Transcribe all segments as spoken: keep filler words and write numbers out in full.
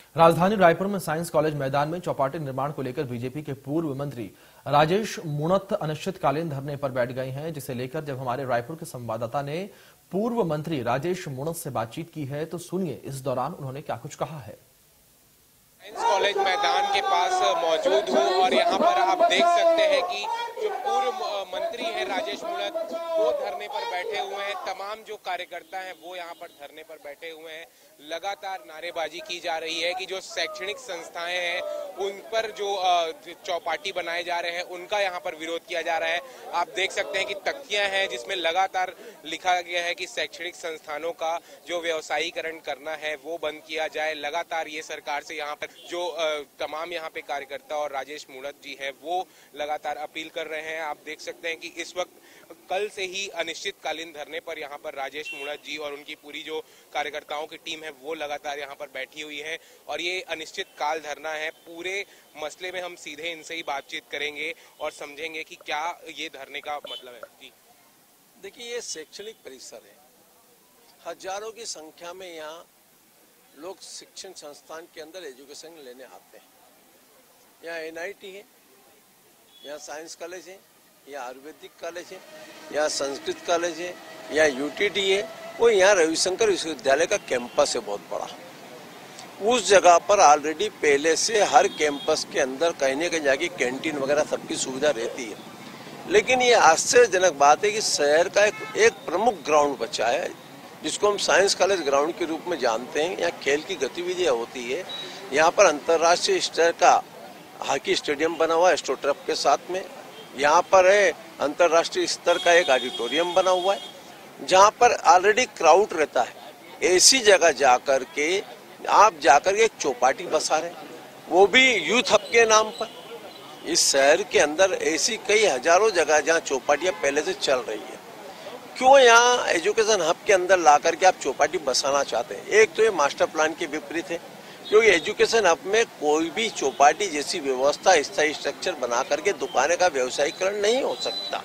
राजधानी रायपुर में science college मैदान में चौपाटी निर्माण को लेकर बीजेपी के पूर्व मंत्री राजेश मूणत अनिश्चितकालीन धरने पर बैठ गए हैं, जिसे लेकर जब हमारे रायपुर के संवाददाता ने पूर्व मंत्री राजेश मूणत से बातचीत की है तो सुनिए इस दौरान उन्होंने क्या कुछ कहा है। साइंस कॉलेज मैदान के पास मौजूद हूँ और यहाँ पर आप देख सकते हैं कि जो पूर्व मंत्री है राजेश मूणत वो धरने पर बैठे हुए हैं। तमाम जो कार्यकर्ता हैं वो यहाँ पर धरने पर बैठे हुए हैं। लगातार नारेबाजी की जा रही है कि जो शैक्षणिक संस्थाएं हैं उन पर जो चौपाटी बनाए जा रहे हैं उनका यहाँ पर विरोध किया जा रहा है। आप देख सकते हैं कि तख्तियां हैं जिसमें लगातार लिखा गया है कि शैक्षणिक संस्थानों का जो व्यवसायीकरण करना है वो बंद किया जाए। लगातार ये सरकार से यहाँ पर जो तमाम यहाँ पे कार्यकर्ता और राजेश मूणत जी है वो लगातार अपील कर रहे हैं। आप देख सकते हैं कि इस वक्त कल से ही अनिश्चितकालीन धरने पर यहाँ पर राजेश मूणत जी और उनकी पूरी जो कार्यकर्ताओं की टीम है वो लगातार यहाँ पर बैठी हुई है और ये अनिश्चित काल धरना है। पूरे मसले में हम सीधे इनसे ही बातचीत करेंगे और समझेंगे कि क्या ये धरने का मतलब है। जी देखिए, ये शैक्षणिक परिसर है, हजारों की संख्या में यहाँ लोग शिक्षण संस्थान के अंदर एजुकेशन लेने आते हैं। यहाँ एन आई टी है, यहाँ साइंस कॉलेज है, यहाँ आयुर्वेदिक कॉलेज है, यहाँ संस्कृत कॉलेज है, यहाँ यू टी डी है, वो यहाँ रविशंकर विश्वविद्यालय का कैंपस है बहुत बड़ा। उस जगह पर ऑलरेडी पहले से हर कैंपस के अंदर कहीं न कहीं जाके कैंटीन वगैरह सबकी सुविधा रहती है। लेकिन ये आश्चर्यजनक बात है कि शहर का एक, एक प्रमुख ग्राउंड बचा है जिसको हम साइंस कॉलेज ग्राउंड के रूप में जानते हैं। यहाँ खेल की गतिविधियाँ होती है। यहाँ पर अंतर्राष्ट्रीय स्तर का हॉकी स्टेडियम बना हुआ है एस्ट्रोटर्फ के साथ में। यहाँ पर है अंतर्राष्ट्रीय स्तर का एक ऑडिटोरियम बना हुआ है जहाँ पर ऑलरेडी क्राउड रहता है। ऐसी जगह जाकर के आप जाकर के एक चौपाटी बसा रहे, वो भी यूथ हब के नाम पर। इस शहर के अंदर ऐसी कई हजारों जगह जहाँ चौपाटियाँ पहले से चल रही है, क्यों यहाँ एजुकेशन हब के अंदर ला करके आप चौपाटी बसाना चाहते हैं? एक तो ये मास्टर प्लान के विपरीत है, क्योंकि एजुकेशन हब में कोई भी चौपाटी जैसी व्यवस्था स्थायी स्ट्रक्चर बना करके दुकानें का व्यवसायीकरण नहीं हो सकता।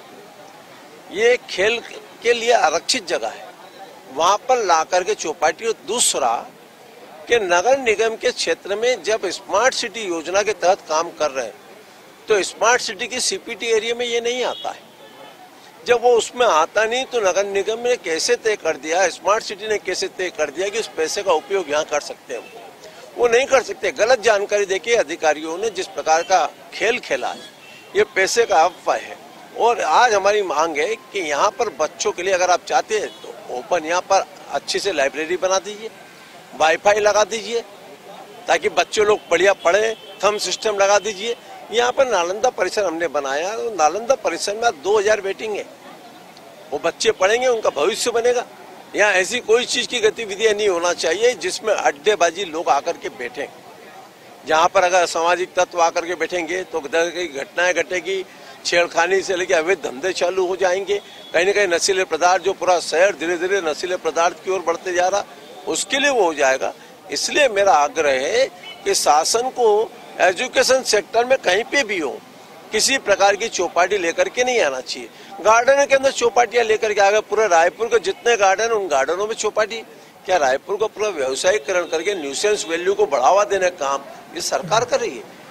ये खेल के लिए आरक्षित जगह है, वहां पर ला करके चौपाटी। दूसरा कि नगर निगम के क्षेत्र में जब स्मार्ट सिटी योजना के तहत काम कर रहे हैं तो स्मार्ट सिटी की सी पी टी एरिया में ये नहीं आता है। जब वो उसमें आता नहीं तो नगर निगम ने कैसे तय कर दिया, स्मार्ट सिटी ने कैसे तय कर दिया कि उस पैसे का उपयोग यहाँ कर सकते हैं? वो नहीं कर सकते। गलत जानकारी देके अधिकारियों ने जिस प्रकार का खेल खेला है, ये पैसे का अफवाह है। और आज हमारी मांग है कि यहाँ पर बच्चों के लिए अगर आप चाहते हैं तो ओपन यहाँ पर अच्छी से लाइब्रेरी बना दीजिए, वाईफाई लगा दीजिए ताकि बच्चे लोग बढ़िया पढ़े, थंब सिस्टम लगा दीजिए। यहाँ पर नालंदा परिसर हमने बनाया, तो नालंदा परिसर में दो हजार वेटिंग है। वो बच्चे पढ़ेंगे, उनका भविष्य बनेगा। यहाँ ऐसी कोई चीज की गतिविधियां नहीं होना चाहिए जिसमें अड्डेबाजी लोग आकर के बैठे। जहाँ पर अगर सामाजिक तत्व आकर के बैठेंगे तो घटनाएं घटेगी, छेड़खानी से लेकर अवैध धंधे चालू हो जाएंगे। कहीं न कहीं नशीले पदार्थ, जो पूरा शहर धीरे धीरे नशीले पदार्थ की ओर बढ़ते जा रहा, उसके लिए वो हो जाएगा। इसलिए मेरा आग्रह है कि शासन को एजुकेशन सेक्टर में कहीं पे भी हो किसी प्रकार की चौपाटी लेकर के नहीं आना चाहिए। गार्डन के अंदर चौपाटियां लेकर के आ गए, पूरे रायपुर के जितने गार्डन उन गार्डनों में चौपाटी। क्या रायपुर को पूरा व्यवसायीकरण करके न्यूसेंस वैल्यू को बढ़ावा देने का काम ये सरकार कर रही है?